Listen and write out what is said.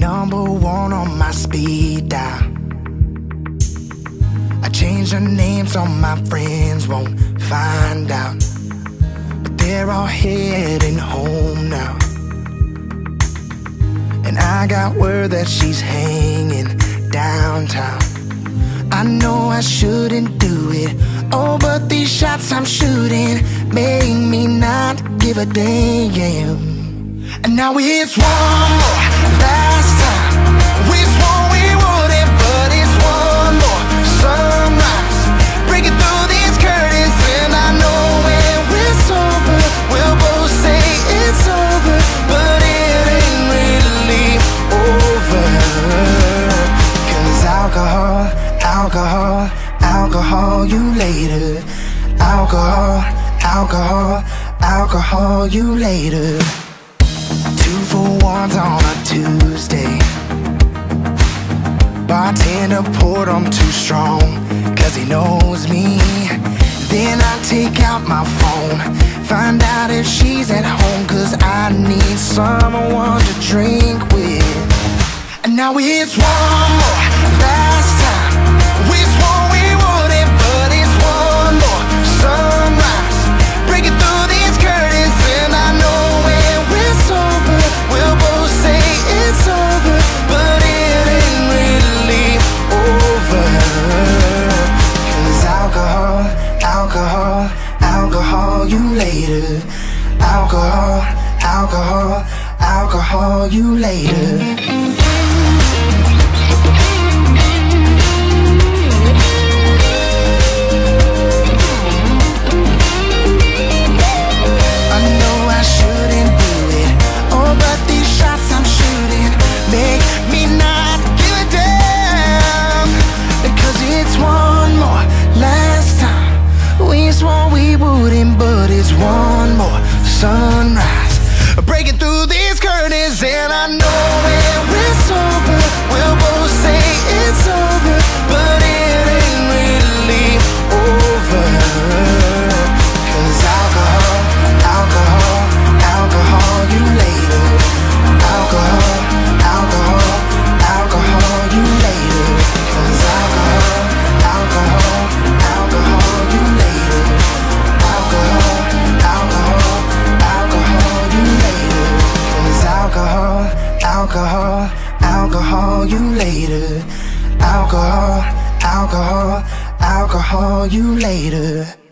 number one on my speed dial. I changed the name so my friends won't find out, but they're all heading home now. And I got word that she's hanging downtown. I know I shouldn't do it, oh, but these shots I'm shooting make me not give a damn. And now it's one more last time. We swore we wouldn't, but it's one more sunrise, breaking through these curtains. And I know when we're sober, we'll both say it's over, but it ain't really over. 'Cause alcohol, alcohol, alcohol, you later. Alcohol, alcohol, alcohol, you later. 2 for 1s on a Tuesday. Bartender poured 'em too strong, 'cause he knows me. Then I take out my phone, find out if she's at home, 'cause I need someone to drink with. And now it's one more last time. We swore we wouldn't, but it's one more sunrise, breaking through these curtains. And I know when we're sober, we'll both say it's over, but it ain't really over. 'Cause alcohol, alcohol, alcohol, you later. Alcohol, alcohol, alcohol, you later. Make me not give a damn, because it's one more last time. We swore we wouldn't, but it's one more sunrise, breaking through these curtains. And I know when we're sober, we'll both say it's over, but it ain't really over. 'Cause alcohol, alcohol, alcohol, you later. Alcohol, alcohol, alcohol, you later. 'Cause alcohol, alcohol, alcohol, you later. Alcohol, alcohol, alcohol, you later. 'Cause alcohol, alcohol, alcohol, you later. Alcohol, alcohol, alcohol, you later.